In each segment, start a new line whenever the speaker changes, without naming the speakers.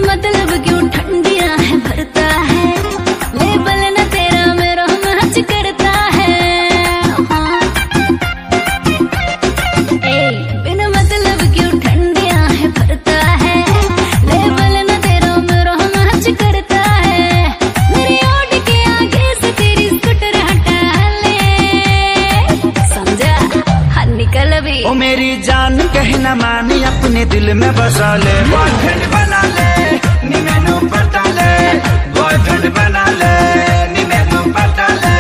मतलब क्यों ठंडियां है भरता है, लेबल न तेरा मेरा मैच करता है। बिन मतलब क्यों ठंडियां है भरता है, लेबल न तेरा मेरा मैच करता है। मेरी ओट के आगे से तेरी स्कूटर हटा ले, समझा? हाँ निकल भी।
ओ मेरी जान कहना मानी अपने दिल में बसा ले, बॉयफ्रेंड बना ले नी मैनू पटा ले, बॉयफ्रेंड बना ले नी मैनू पटा ले।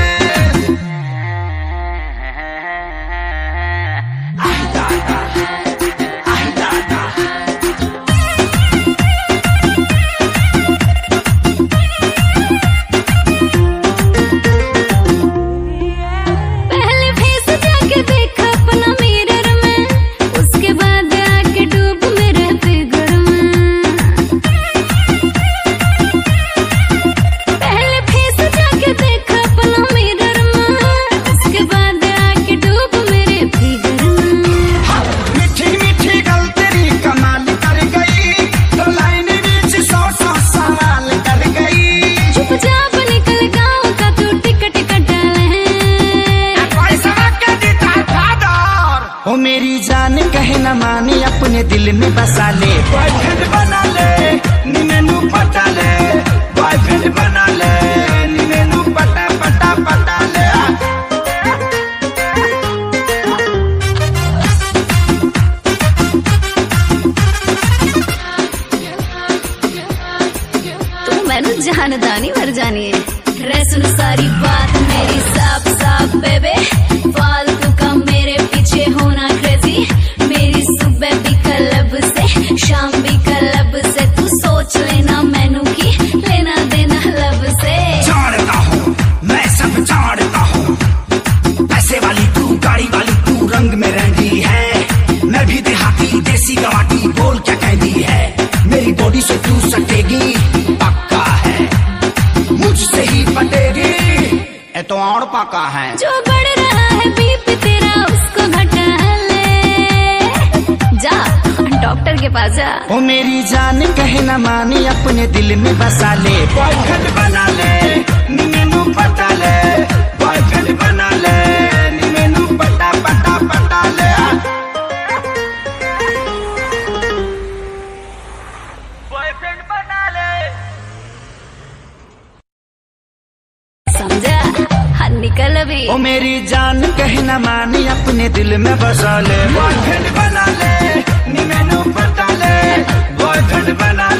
आई दादा आई दादा।
पहले फेस जाके देखा अपना मिरर में, उसके बाद आके डूब मेरे फिगर में। पहले फेस जाके देखा अपना मिरर में, उसके बाद आके डूब मेरे फिगर में।
हाँ, मीठी मीठी गल तेरी कमाल कर गई, तो लाइन बीच सौ सौ सवाल कर गई।
चुपचाप निकल गाँव का तू टिकट कटा ले।
ओ मेरी जान कहे न मानी अपने दिल में बसा ले, बॉयफ्रेंड बना ले नी मैनू पटा ले, बॉयफ्रेंड बना ले नी मैनू पटा पटा पटा ले।
तू मैंने जानदा नहीं मर जानी है। रे सुन सारी बात मेरी साफ साफ बेबे, फालतू का मेरे पीछे होना क्रेजी। मेरी सुबह भी क्लब से शाम भी क्लब से, तू सोच लेना मैनू की लेना देना लब से।
जानता हूँ मैं सब जानता हूँ, पैसे वाली तू गाड़ी वाली तू रंग में रंगी है, मैं भी देहाती देसी गवाटी बोल क्या कहती है। मेरी बॉडी से तू सटेगी पक्का है, मुझसे ही पटेगी ये तो और पक्का है।
जो बढ़ रहा है बीप तेरा उसको घटा ले, जा डॉक्टर के पास जा।
ओ मेरी जान कहे न मानी अपने दिल में बसा ले, बॉयफ्रेंड बना ले नी मैनू पटा ले, बॉयफ्रेंड बना ले नी मैनू पटा पटा पटा ले। बॉयफ्रेंड बना ले।
समझा? हाँ निकल भी।
ओ मेरी जान कहे न मानी अपने दिल में बसा ले, बॉयफ्रेंड बना ले नी मैनू पटा ले, बॉयफ्रेंड बना